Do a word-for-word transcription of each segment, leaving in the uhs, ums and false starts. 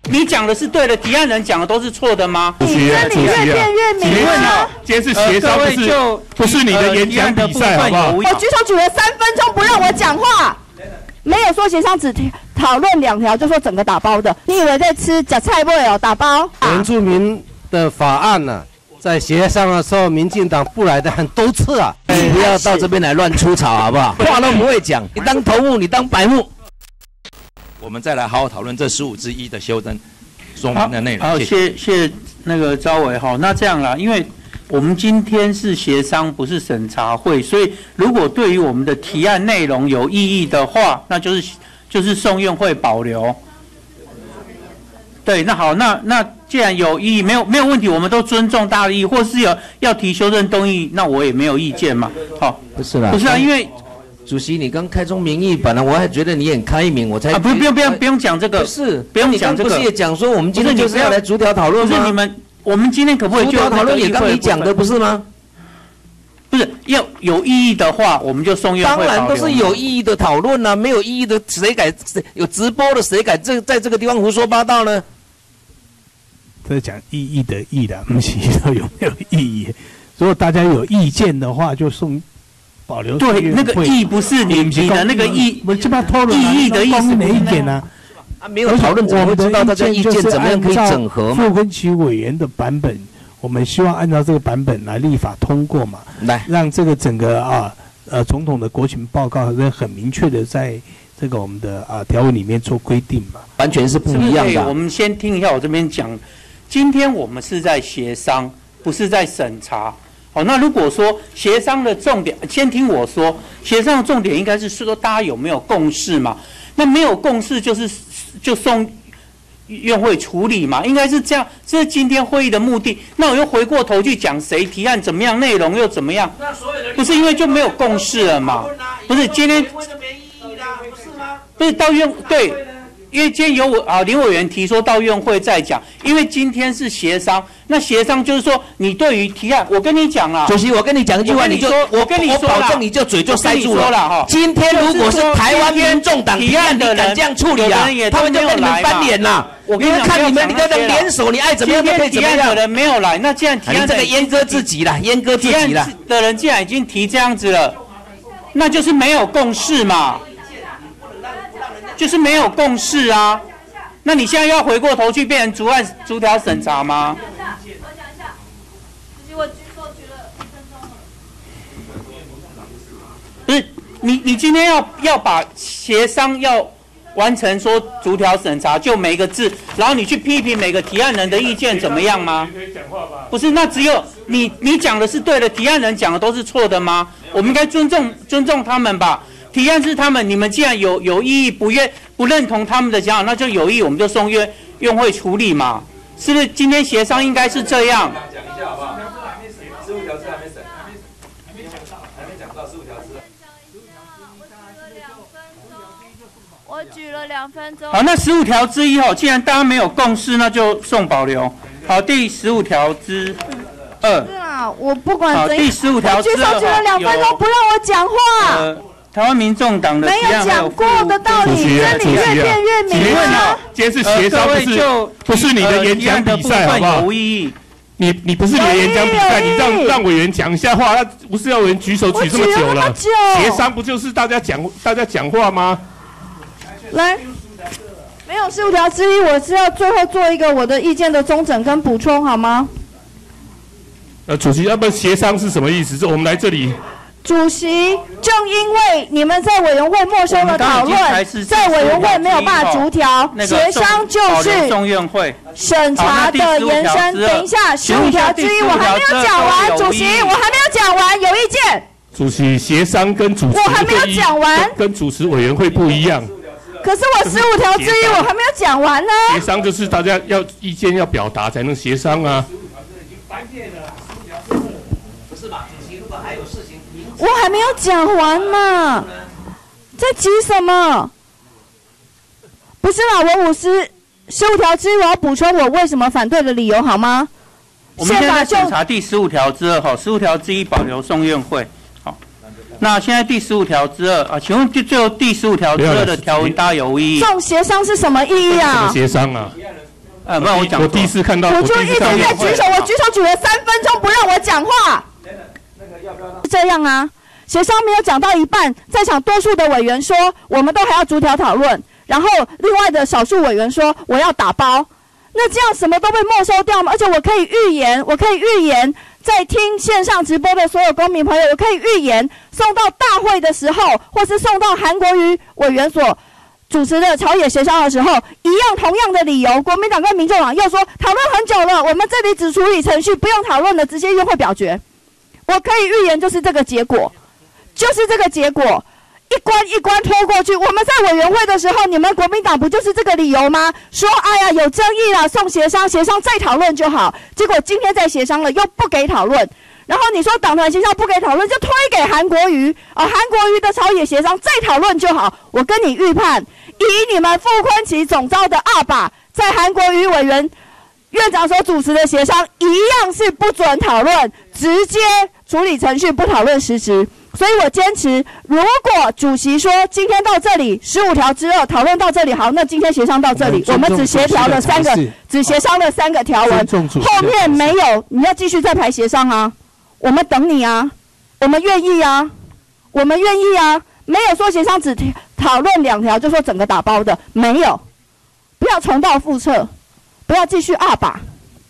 你讲的是对的，提案人讲的都是错的吗？ 主席啊，主席啊， 请问啊， 今天是协商，不是不是你的演讲比赛，好不好？ 我举手举了三分钟，不让我讲话，没有说协商只讨论两条，就说整个打包的。你以为在吃假菜不哦？打包？ 原住民的法案呢、啊，在协商的时候，民进党不来的很多次啊。 你不要到这边来乱出草，好不好？话都不会讲，你当头目，你当白目。我们再来好好讨论这十五之一的修正说明的内容。 好，谢谢那个招委哈。那这样啦，因为我们今天是协商，不是审查会，所以如果对于我们的提案内容有异议的话，那就是就是送院会保留。对，那好，那那既然有异议，没有没有问题，我们都尊重大家的意义，或是有要提修正动议，那我也没有意见嘛。好， 不是啦， 不是啊，因为。 主席，你刚开宗明义，本来我还觉得你很开明，我才啊，不不用不用不用讲这个， 不是不用讲这个， 不是也讲说我们今天就是要来逐条讨论吗？ 不是你们，我们今天可不可以就逐条讨论也刚你讲的不是吗？ 不是要有意义的话，我们就送院会。 当然都是有意义的讨论啊，没有意义的谁敢有直播的谁敢这在这个地方胡说八道呢？ 这讲意义的意的，不是说有没有意义。如果大家有意见的话，就送。保留对，那个意不是你你的那个意， 我这边讨论意义的意思的意见呢？ 啊，没有讨论怎么会知道大家意见怎么样可以整合嘛？ 傅昆萁委员的版本，我们希望按照这个版本来立法通过嘛， 来让这个整个啊呃总统的国情报告很明确的在这个我们的啊条文里面做规定嘛， 完全是不一样的。 我们先听一下我这边讲，今天我们是在协商，不是在审查。好，那如果说协商的重点，先听我说，协商的重点应该是说大家有没有共识嘛？那没有共识就是就送院会处理嘛，应该是这样，这是今天会议的目的。那我又回过头去讲谁提案怎么样，内容又怎么样？不是因为就没有共识了嘛？不是今天不是到院对。因为今天有我啊林委员提说到院会再讲，因为今天是协商，那协商就是说你对于提案，我跟你讲啦， 主席，我跟你讲一句话，你就我跟你说， 我保证你就嘴就塞住了哈。 今天如果是台湾民众党提案，你敢这样处理啊？他们就跟你们翻脸啦。我跟你看你们你跟他联手，你爱怎么样都可以怎么样。 提案的人没有来，那既然提案这个阉割自己了，阉割自己了的人既然已经提这样子了，那就是没有共识嘛，就是没有共识啊。那你现在要回过头去变成逐案逐条审查吗？ 我想一下，主席，我举手举了一分钟了。 不是，你你今天要要把协商要完成说逐条审查，就每个字，然后你去批评每个提案人的意见怎么样吗？不是，那只有你你讲的是对的，提案人讲的都是错的吗？我们应该尊重尊重他们吧。提案是他们，你们既然有有异议，不愿不认同他们的讲法，那就有异议，我们就送院院会处理嘛，是不是？今天协商应该是这样。 讲一下好不好？十五条字还没审，还没讲到，还没讲到十五条字。 我举了两分钟。 好，那十五条之一哦，既然大家没有共识，那就送保留。好，第十五条之二。 是啊，我不管怎样。好，第十五条之二。 举手举了两分钟，不让我讲话。 呃台湾民众党的没有讲过的道理，真理越辩越明。 请问啊，今天是协商，不是不是你的演讲比赛，好不好？你你不是你的演讲比赛，你让让委员讲一下话，他不是要委员举手举这么久了。协商不就是大家讲大家讲话吗？ 来，没有十五条之一，我是要最后做一个我的意见的综整跟补充，好吗？ 呃，主席，要不然协商是什么意思？是我们来这里。 主席，正因为你们在委员会没收了讨论，在委员会没有办法逐条，协商就是审查的延伸。等一下，十五条之一我还没有讲完，主席，我还没有讲完，有意见。 主席，协商跟主持我还没有讲完， 跟主持委员会不一样。 可是我十五条之一我还没有讲完呢。 协商就是大家要意见要表达才能协商啊。 不是吧，主席，如果还有事情。 我还没有讲完嘛，在急什么？不是啦，我五十十五条之一，我要补充我为什么反对的理由，好吗？ 我们现在审查第十五条之二，哈，十五条之一保留送院会。好，那现在第十五条之二啊，请问第最后第十五条之二的条文大家有异议？ 这种协商是什么意义啊？ 什么协商啊？ 呃，不然我讲， 我第一次看到， 我就一直在举手，我举手举了三分钟，不让我讲话。这样啊，协商没有讲到一半，在场多数的委员说，我们都还要逐条讨论，然后另外的少数委员说我要打包，那这样什么都被没收掉吗？而且我可以预言，我可以预言，在听线上直播的所有公民朋友，我可以预言，送到大会的时候，或是送到韩国瑜委员所主持的朝野协商的时候，一样同样的理由，国民党跟民众党又说讨论很久了，我们这里只处理程序，不用讨论了，直接院会表决。我可以预言就是这个结果，就是这个结果，一关一关拖过去。我们在委员会的时候，你们国民党不就是这个理由吗？说哎呀有争议啦，送协商，协商再讨论就好。结果今天在协商了，又不给讨论。然后你说党团协商不给讨论，就推给韩国瑜啊，韩国瑜的朝野协商再讨论就好。我跟你预判，以你们傅崐萁总召的二把，在韩国瑜委员院长所主持的协商，一样是不准讨论，直接处理程序，不讨论实质。所以我坚持，如果主席说今天到这里十五条之二讨论到这里，好，那今天协商到这里，我们只协调了三个，只协商了三个条文，后面没有，你要继续再排协商啊，我们等你啊，我们愿意啊，我们愿意啊，没有说协商只讨论两条就说整个打包的，没有，不要重蹈覆辙，不要继续二把。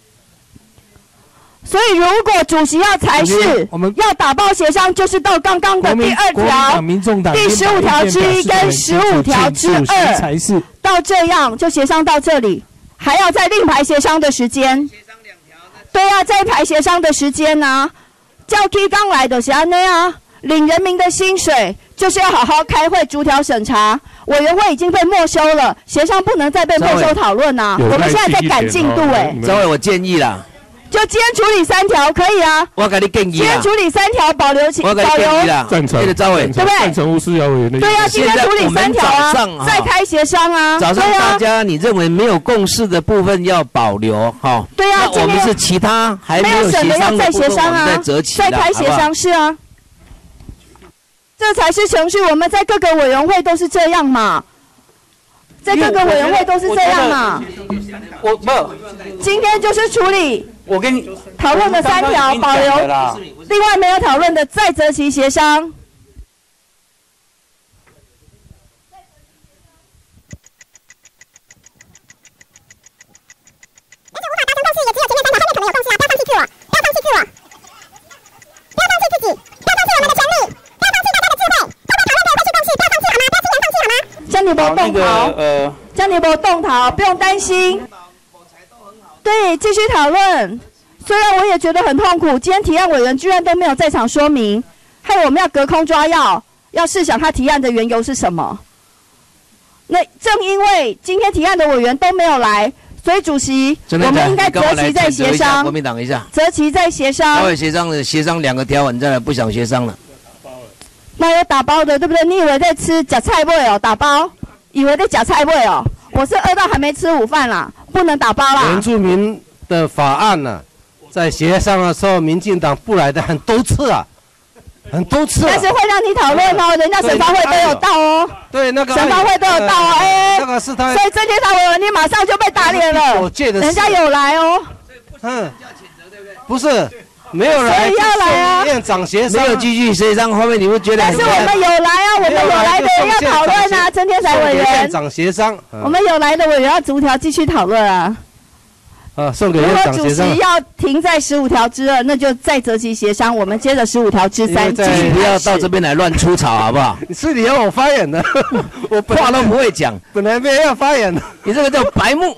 所以，如果主席要裁示，我们要打包协商，就是到刚刚的第二条、第十五条之一跟十五条之二，到这样就协商到这里，还要再另排协商的时间。对啊，再排协商的时间啊，叫 K 刚来的是安内啊，领人民的薪水，就是要好好开会逐条审查。委员会已经被没收了，协商不能再被没收讨论啊。我们现在在赶进度哎。 这位我建议啦。 就今天处理三条可以啊， 我给你建议今天处理三条保留起， 我给你建议啦， 赞成， 对不对？ 赞成吴思瑶委员的意见。 对啊，今天处理三条啊，再开协商啊。 早上大家你认为没有共识的部分要保留哈。 对啊， 那我们是其他还没有协商的部分，我们再择期再开协商是啊。这才是程序，我们在各个委员会都是这样嘛。在各个委员会都是这样嘛。 我不， 今天就是处理。 我跟你讨论的三条保留，另外没有讨论的再择期协商。 而且无法达成共识，也只有前面三条，后面可能有共识啊！不要放弃自我，不要放弃自我，不要放弃自己，不要放弃我们的权利，不要放弃大家的智慧。通过讨论可以获取共识，不要放弃好吗？不要轻言放弃好吗？ 江尼伯动逃，呃，江尼伯动逃，不用担心。对，继续讨论。虽然我也觉得很痛苦，今天提案委员居然都没有在场说明，害我们要隔空抓药，要试想他提案的缘由是什么。那正因为今天提案的委员都没有来，所以主席，我们应该择期再协商。 国民党一下， 择期再协商。 待会协商的协商两个条文，再来不想协商了。 那有打包的，对不对？你以为在吃假菜味哦？打包，以为在假菜味哦？我是饿到还没吃午饭啦。不能打包啦！ 原住民的法案呢、啊，在协商的时候，民进党不来的很多次啊，很多次、啊。 但是会让你讨论哦，人家审查会都有到哦。 对，那个审查会都有到哦，哎、 呃，那个是他。 所以郑天才委员，你马上就被打脸了。 我借的， 人家有来哦。 嗯，不是。没有来， 所以要来啊！ 院长协商， 没有继续协商，后面你会觉得。 但是我们有来啊，我们有来的人要讨论啊，陈天才委员。 院长协商， 我们有来的委员要逐条继续讨论啊。 啊，送给院长协商。 如果主席要停在十五条之二，那就再择期协商，我们接着十五条之三继续。 不要到这边来乱出草，好不好？ 你是你要我发言的， 我话都不会讲， 本来没人要发言的， 你这个叫白目。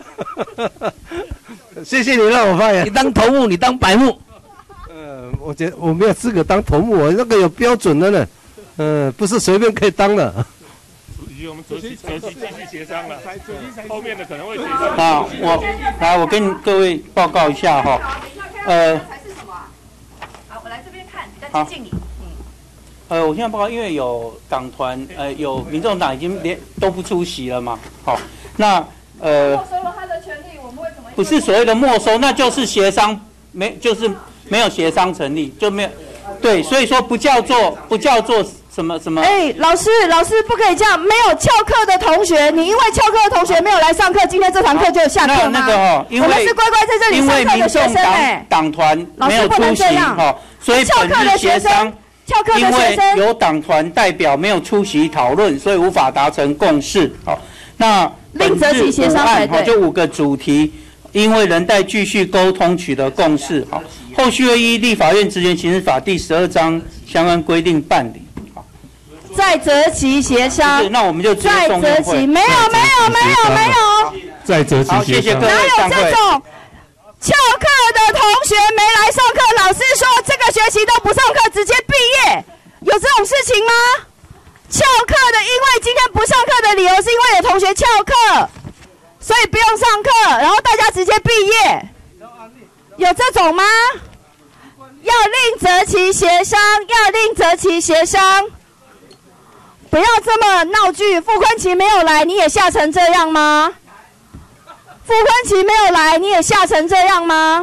谢谢你让我发言。 你当头目，你当白目。 我觉得我没有资格当头目，我那个有标准的呢，嗯、呃，不是随便可以当的。 主席，我们择期择期继续协商了，后面的可能会协商。 啊，我来，我跟各位报告一下哈，呃， 好，我来这边看，比较接近你。 呃，我现在报告，因为有党团，呃，有民众党已经连都不出席了嘛，好，那呃， 没收了他的权利，我们会怎么？ 不是所谓的没收，那就是协商没就是。没有协商成立就没有，对，所以说不叫做不叫做什么什么？ 哎，老师，老师不可以这样。没有翘课的同学，你因为翘课的同学没有来上课，今天这堂课就下课吗？ 那那个哦，因为我们是乖乖在这里上课的学生哎。 党团没有出席哈，所以本日协商， 翘课的因为学生有党团代表没有出席讨论，所以无法达成共识。好，那另择其协商才对。 就五个主题，因为仍待继续沟通取得共识。好，后续会依立法院职权刑事法第十二章相关规定办理。 再择其协商， 那我们就再择其没有没有没有没有， 再择其协商。 谢谢各位， 哪有这种翘课的同学没来上课，老师说这个学期都不上课，直接毕业，有这种事情吗？翘课的，因为今天不上课的理由是因为有同学翘课，所以不用上课，然后大家直接毕业，有这种吗？要另择其协商，要另择其协商。不要这么闹剧，傅昆萁没有来，你也吓成这样吗？傅昆萁没有来，你也吓成这样吗？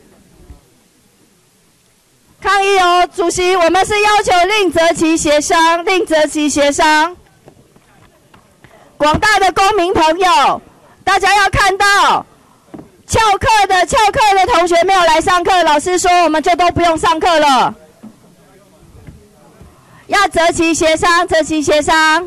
抗议哦，主席，我们是要求另择其协商，另择其协商。广大的公民朋友，大家要看到，翘课的翘课的同学没有来上课，老师说我们就都不用上课了。要择其协商，择其协商。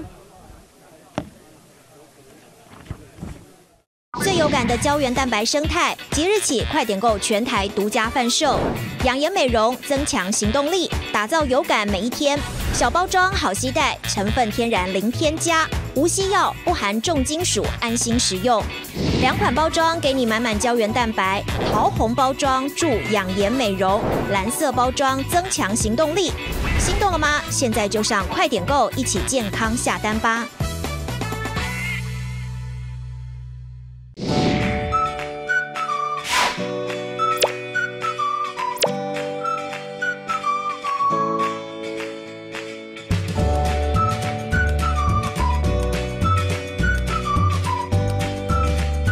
最有感的胶原蛋白生态，即日起快点购全台独家贩售，养颜美容，增强行动力，打造有感每一天。小包装好携带，成分天然零添加，无西药，不含重金属，安心食用。两款包装给你满满胶原蛋白，桃红包装助养颜美容，蓝色包装增强行动力。心动了吗？现在就上快点购，一起健康下单吧！